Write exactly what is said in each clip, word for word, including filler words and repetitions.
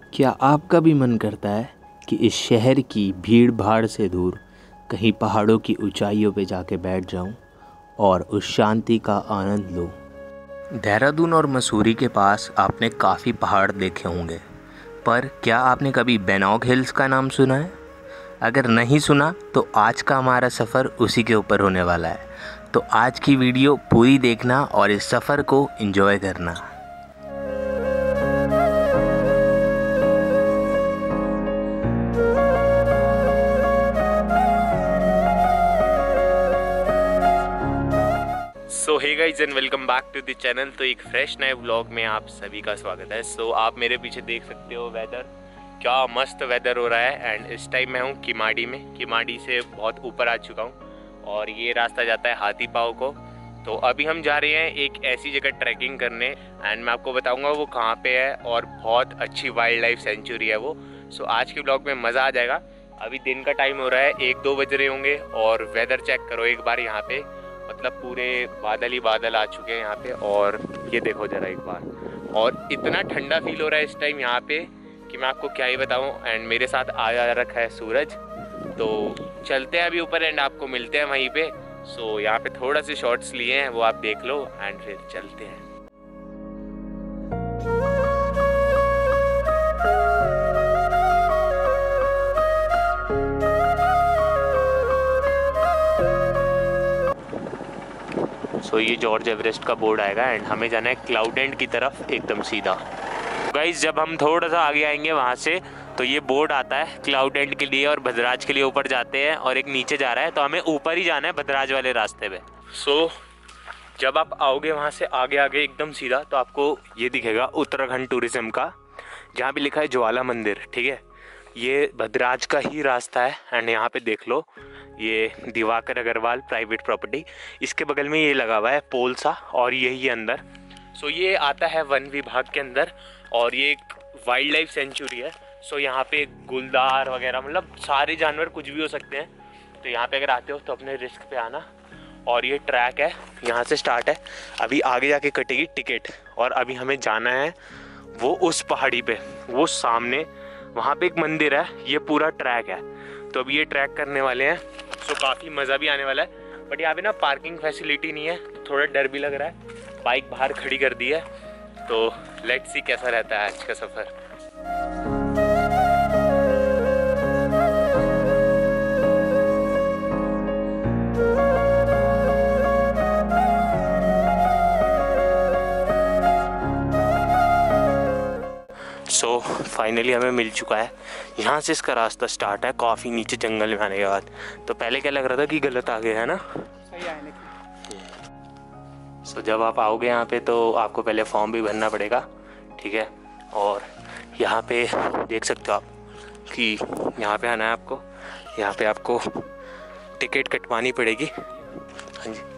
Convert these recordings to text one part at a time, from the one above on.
क्या आपका भी मन करता है कि इस शहर की भीड़ भाड़ से दूर कहीं पहाड़ों की ऊंचाइयों पे जाके बैठ जाऊं और उस शांति का आनंद लूं? देहरादून और मसूरी के पास आपने काफ़ी पहाड़ देखे होंगे, पर क्या आपने कभी बैनॉक हिल्स का नाम सुना है? अगर नहीं सुना तो आज का हमारा सफ़र उसी के ऊपर होने वाला है। तो आज की वीडियो पूरी देखना और इस सफ़र को एंजॉय करना। So hey guys and welcome back to the channel. तो एक फ्रेश नए व्लॉग में आप सभी का स्वागत है। सो so, आप मेरे पीछे देख सकते हो वेदर, क्या मस्त वेदर हो रहा है। एंड इस टाइम मैं हूँ किमाड़ी में। किमाड़ी से बहुत ऊपर आ चुका हूँ और ये रास्ता जाता है हाथी पाँव को। तो अभी हम जा रहे हैं एक ऐसी जगह ट्रैकिंग करने, एंड मैं आपको बताऊँगा वो कहाँ पे है, और बहुत अच्छी वाइल्ड लाइफ सेंचुरी है वो। सो so, आज के ब्लॉग में मज़ा आ जाएगा। अभी दिन का टाइम हो रहा है, एक दो बज रहे होंगे, और वेदर चेक करो एक बार यहाँ पे, मतलब पूरे बादल ही बादल आ चुके हैं यहाँ पे। और ये देखो ज़रा एक बार, और इतना ठंडा फील हो रहा है इस टाइम यहाँ पे कि मैं आपको क्या ही बताऊँ। एंड मेरे साथ आया रखा है सूरज। तो चलते हैं अभी ऊपर एंड आपको मिलते हैं वहीं पे। सो यहाँ पे थोड़ा से शॉट्स लिए हैं, वो आप देख लो एंड फिर चलते हैं। सो so, ये जॉर्ज एवरेस्ट का बोर्ड आएगा एंड हमें जाना है क्लाउड एंड की तरफ एकदम सीधा। गाइस जब हम थोड़ा सा आगे आएंगे वहाँ से तो ये बोर्ड आता है क्लाउड एंड के लिए, और भद्राज के लिए ऊपर जाते हैं, और एक नीचे जा रहा है, तो हमें ऊपर ही जाना है भद्राज वाले रास्ते पे। सो so, जब आप आओगे वहाँ से आगे आगे एकदम सीधा तो आपको ये दिखेगा उत्तराखंड टूरिज्म का, जहाँ भी लिखा है ज्वाला मंदिर। ठीक है, ये भद्राज का ही रास्ता है। एंड यहाँ पे देख लो, ये दिवाकर अग्रवाल प्राइवेट प्रॉपर्टी, इसके बगल में ये लगा हुआ है पोल सा, और यही अंदर। सो ये आता है वन विभाग के अंदर, और ये एक वाइल्ड लाइफ सेंचुरी है। सो यहाँ पे गुलदार वगैरह, मतलब सारे जानवर कुछ भी हो सकते हैं। तो यहाँ पे अगर आते हो तो अपने रिस्क पे आना। और ये ट्रैक है, यहाँ से स्टार्ट है, अभी आगे जाके कटेगी टिकट, और अभी हमें जाना है वो उस पहाड़ी पे, वो सामने वहाँ पे एक मंदिर है। ये पूरा ट्रैक है, तो अभी ये ट्रैक करने वाले हैं। सो काफ़ी मज़ा भी आने वाला है, बट यहाँ पे ना पार्किंग फैसिलिटी नहीं है, थोड़ा डर भी लग रहा है। बाइक बाहर खड़ी कर दी है, तो लेट्स सी कैसा रहता है आज का सफ़र। सो so, फाइनली हमें मिल चुका है। यहाँ से इसका रास्ता स्टार्ट है, काफ़ी नीचे जंगल में आने के बाद। तो पहले क्या लग रहा था कि गलत आ गया है ना, सही आने की। सो so, जब आप आओगे यहाँ पे तो आपको पहले फॉर्म भी भरना पड़ेगा। ठीक है, और यहाँ पे देख सकते हो आप कि यहाँ पे आना है आपको, यहाँ पे आपको टिकट कटवानी पड़ेगी। हाँ जी,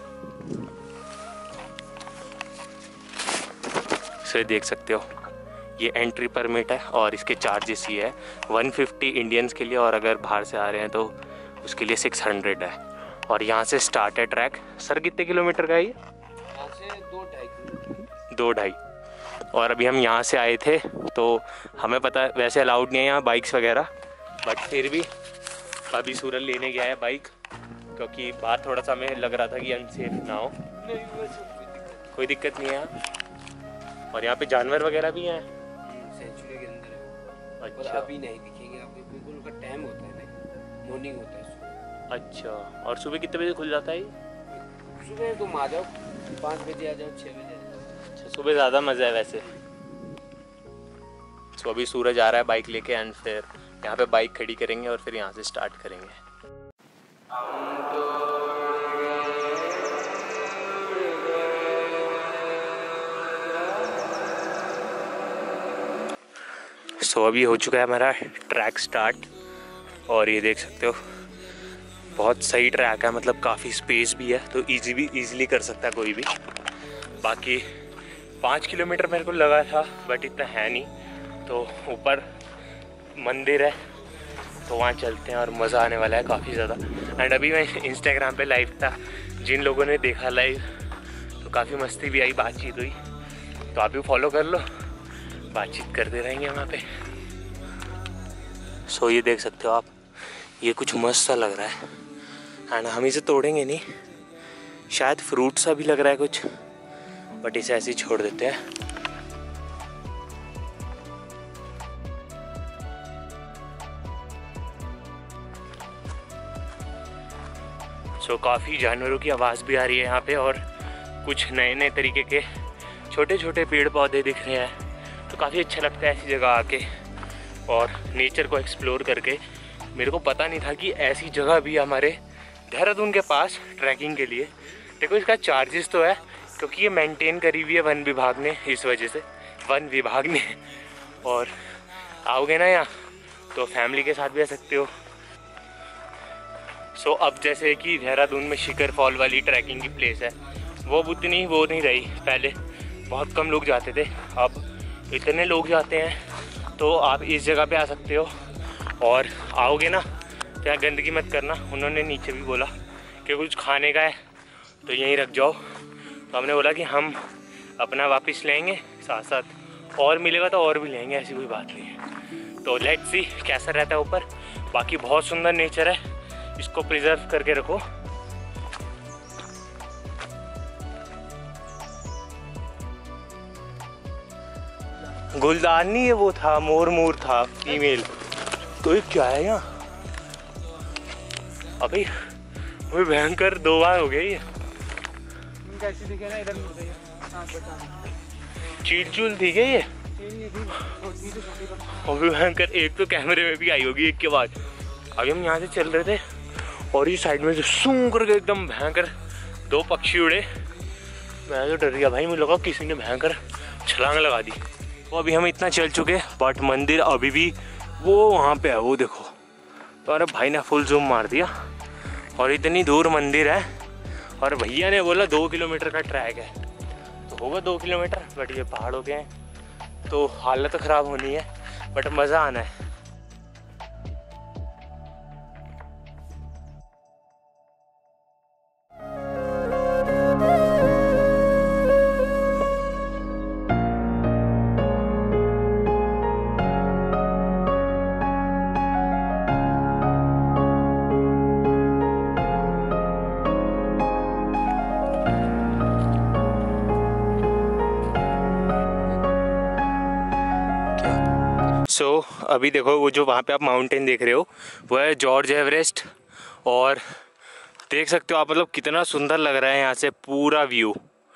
सो देख सकते हो ये एंट्री परमिट है, और इसके चार्जेस ये है वन फिफ्टी इंडियंस के लिए, और अगर बाहर से आ रहे हैं तो उसके लिए सिक्स हंड्रेड है। और यहाँ से स्टार्ट है ट्रैक। सर कितने किलोमीटर का है ये? यहाँ से दो ढाई दो ढाई और अभी हम यहाँ से आए थे, तो हमें पता है वैसे अलाउड नहीं है यहाँ बाइक्स वगैरह, बट फिर भी अभी सूरज लेने गया है बाइक, क्योंकि बाहर थोड़ा सा हमें लग रहा था कि अनसेफ ना हो। कोई दिक्कत नहीं है यहाँ, और यहाँ पे जानवर वगैरह भी हैं सेंचुरी के अंदर है। अच्छा, अभी नहीं दिखेंगे आपको, बिल्कुल उनका टाइम होता है ना, मॉर्निंग होता है सुबह। अच्छा, और सुबह कितने बजे खुल जाता है ये? सुबह तुम आ जाओ, पाँच बजे आ जाओ, छः बजे आ जाओ। अच्छा, सुबह ज़्यादा मज़ा है वैसे। तो अभी सूरज आ रहा है बाइक लेके, एंड फिर यहाँ पे बाइक खड़ी करेंगे और फिर यहाँ से स्टार्ट करेंगे। सो so, अभी हो चुका है हमारा ट्रैक स्टार्ट, और ये देख सकते हो बहुत सही ट्रैक है, मतलब काफ़ी स्पेस भी है, तो इजी भी इजीली कर सकता है कोई भी। बाकी पाँच किलोमीटर मेरे को लगा था, बट इतना है नहीं। तो ऊपर मंदिर है, तो वहाँ चलते हैं और मज़ा आने वाला है काफ़ी ज़्यादा। एंड अभी मैं इंस्टाग्राम पे लाइव था, जिन लोगों ने देखा लाइव तो काफ़ी मस्ती भी आई, बातचीत हुई, तो आप भी फॉलो कर लो। बातचीत करते रहेंगे वहाँ पे। सो ये देख सकते हो आप, ये कुछ मस्त सा लग रहा है एंड हम इसे तोड़ेंगे नहीं, शायद फ्रूट सा भी लग रहा है कुछ, बट इसे ऐसे ही छोड़ देते हैं। सो so, काफ़ी जानवरों की आवाज़ भी आ रही है यहाँ पे और कुछ नए नए तरीके के छोटे छोटे पेड़ पौधे दिख रहे हैं। तो काफ़ी अच्छा लगता है ऐसी जगह आके और नेचर को एक्सप्लोर करके। मेरे को पता नहीं था कि ऐसी जगह भी हमारे देहरादून के पास ट्रैकिंग के लिए। देखो इसका चार्जेस तो है क्योंकि ये मेंटेन करी हुई है वन विभाग ने, इस वजह से वन विभाग ने। और आओगे ना यहाँ तो फैमिली के साथ भी आ सकते हो। सो so, अब जैसे कि देहरादून में शिखर फॉल वाली ट्रैकिंग की प्लेस है, वो उतनी वो नहीं रही। पहले बहुत कम लोग जाते थे, अब इतने लोग जाते हैं। तो आप इस जगह पे आ सकते हो और आओगे ना तो यहाँ गंदगी मत करना। उन्होंने नीचे भी बोला कि कुछ खाने का है तो यहीं रख जाओ। तो हमने बोला कि हम अपना वापस लेंगे, साथ साथ और मिलेगा तो और भी लेंगे, ऐसी कोई बात नहीं है। तो लेट्स सी कैसा रहता है ऊपर। बाकी बहुत सुंदर नेचर है, इसको प्रिजर्व करके रखो। गुलदार नहीं है, वो था मोर मोर था फीमेल। तो ये क्या है यहाँ? अभी वो भयंकर दो बार हो गया ये। चील चूल थी क्या ये? अभी भयंकर, एक तो कैमरे में भी आई होगी एक के बाद। अभी हम यहाँ से चल रहे थे और ये साइड में से सूं करके एकदम भयंकर दो पक्षी उड़े। मैं तो डर गया भाई, मुझे लगा किसी ने भयंकर छलांग लगा दी। तो अभी हम इतना चल चुके बट मंदिर अभी भी वो वहाँ पे है, वो देखो। तो अरे भाई ने फुल जूम मार दिया और इतनी दूर मंदिर है और भैया ने बोला दो किलोमीटर का ट्रैक है। तो होगा दो किलोमीटर, बट ये पहाड़ों के हैं तो हालत ख़राब होनी है बट मज़ा आना है। सो so, अभी देखो वो जो वहाँ पे आप माउंटेन देख रहे हो वो है जॉर्ज एवरेस्ट। और देख सकते हो आप, मतलब कितना सुंदर लग रहा है यहाँ से पूरा view.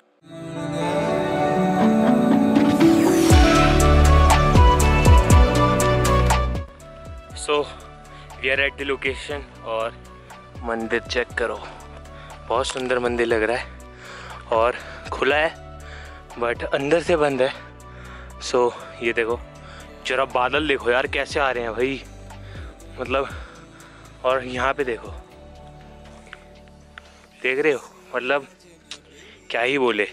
So we are at the location और मंदिर चेक करो, बहुत सुंदर मंदिर लग रहा है और खुला है बट अंदर से बंद है। सो so, ये देखो जरा बादल देखो यार कैसे आ रहे हैं भाई, मतलब। और यहाँ पे देखो, देख रहे हो, मतलब क्या ही बोले।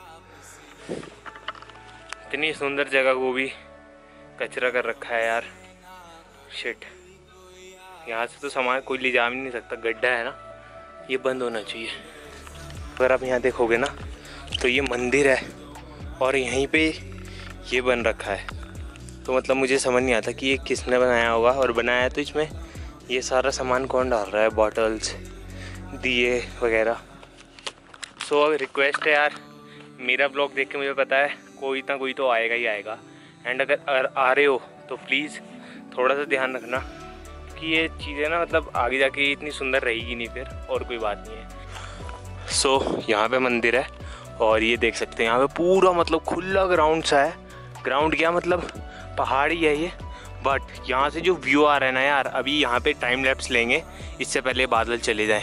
इतनी सुंदर जगह को भी कचरा कर रखा है यार, शिट। यहाँ से तो सामान कोई ले जा भी नहीं सकता, गड्ढा है ना, ये बंद होना चाहिए। अगर आप यहाँ देखोगे ना तो ये मंदिर है और यहीं पे ये बन रखा है। तो मतलब मुझे समझ नहीं आता कि ये किसने बनाया होगा, और बनाया है तो इसमें ये सारा सामान कौन डाल रहा है, बॉटल्स, दिए वगैरह। सो अब रिक्वेस्ट है यार, मेरा ब्लॉग देख के मुझे पता है कोई ना कोई तो आएगा ही आएगा। एंड अगर, अगर आ रहे हो तो प्लीज़ थोड़ा सा ध्यान रखना कि ये चीज़ें ना मतलब आगे जाके इतनी सुंदर रहेगी नहीं फिर, और कोई बात नहीं है। सो so, यहाँ पे मंदिर है और ये देख सकते हैं यहाँ पे पूरा मतलब खुला ग्राउंड सा है। ग्राउंड क्या मतलब पहाड़ी है ये, बट यहाँ से जो व्यू आ रहा है ना यार, अभी यहाँ पे टाइम लैप्स लेंगे इससे पहले बादल चले जाएं।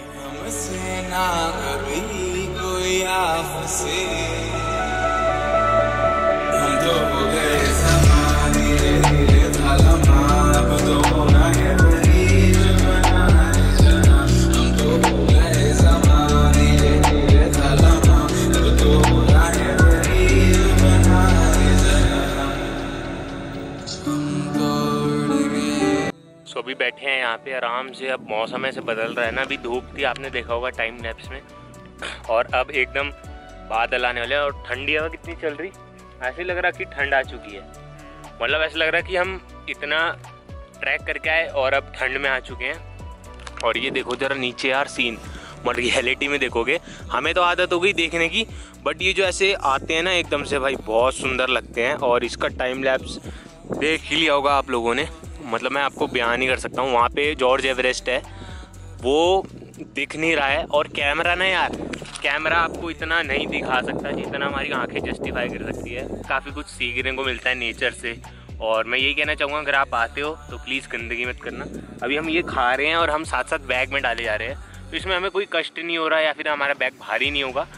तो अभी बैठे हैं यहाँ पे आराम से। अब मौसम ऐसे बदल रहा है ना, अभी धूप थी आपने देखा होगा टाइम लैप्स में, और अब एकदम बादल आने वाले हैं और ठंडी हवा कितनी चल रही, ऐसे लग रहा कि ठंड आ चुकी है, मतलब ऐसा लग रहा कि हम इतना ट्रैक करके आए और अब ठंड में आ चुके हैं। और ये देखो जरा नीचे यार सीन, मतलब रियलिटी में देखोगे, हमें तो आदत हो गई देखने की, बट ये जो ऐसे आते हैं ना एकदम से भाई बहुत सुंदर लगते हैं। और इसका टाइम लैप्स देख ही लिया होगा आप लोगों ने, मतलब मैं आपको बयान नहीं कर सकता हूँ। वहाँ पे जॉर्ज एवरेस्ट है, वो दिख नहीं रहा है, और कैमरा ना यार, कैमरा आपको इतना नहीं दिखा सकता जितना हमारी आंखें जस्टिफाई कर सकती है। काफ़ी कुछ सीखने को मिलता है नेचर से, और मैं यही कहना चाहूँगा अगर आप आते हो तो प्लीज़ गंदगी मत करना। अभी हम ये खा रहे हैं और हम साथ साथ बैग में डाले जा रहे हैं, तो इसमें हमें कोई कष्ट नहीं हो रहा या फिर हमारा बैग भारी नहीं होगा।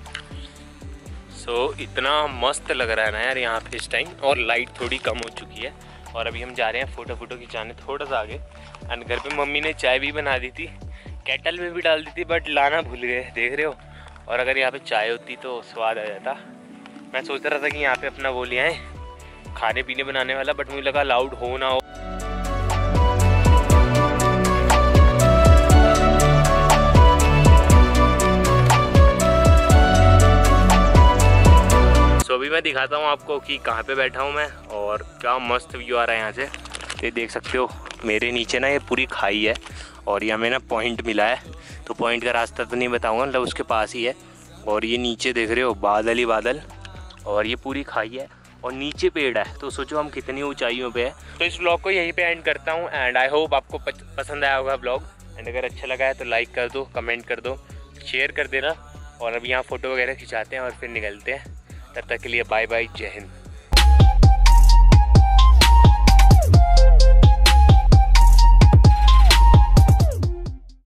सो so, इतना मस्त लग रहा है ना यार यहाँ पे इस टाइम, और लाइट थोड़ी कम हो चुकी है। और अभी हम जा रहे हैं फ़ोटो फोटो खिंचाने थोड़ा सा आगे। एंड घर पे मम्मी ने चाय भी बना दी थी, केटल में भी डाल दी थी, बट लाना भूल गए, देख रहे हो। और अगर यहाँ पे चाय होती तो स्वाद आ जाता। मैं सोच रहा था कि यहाँ पे अपना वो ले आए खाने पीने बनाने वाला, बट मुझे लगा अलाउड हो ना हो। तो अभी मैं दिखाता हूँ आपको कि कहाँ पे बैठा हूँ मैं, और क्या मस्त व्यू आ रहा है यहाँ से। ये देख सकते हो मेरे नीचे ना ये पूरी खाई है, और ये हमें ना पॉइंट मिला है, तो पॉइंट का रास्ता तो नहीं बताऊँगा, मतलब उसके पास ही है। और ये नीचे देख रहे हो बादल ही बादल, और ये पूरी खाई है और नीचे पेड़ है, तो सोचो हम कितनी ऊंचाइयों पे है। तो इस ब्लॉग को यहीं पे एंड करता हूँ, एंड आई होप आपको पसंद आया होगा ब्लॉग। एंड अगर अच्छा लगा है तो लाइक कर दो, कमेंट कर दो, शेयर कर देना। और अभी यहाँ फ़ोटो वगैरह खिंचाते हैं और फिर निकलते हैं। तब तक के लिए बाय बाय, जय हिंद।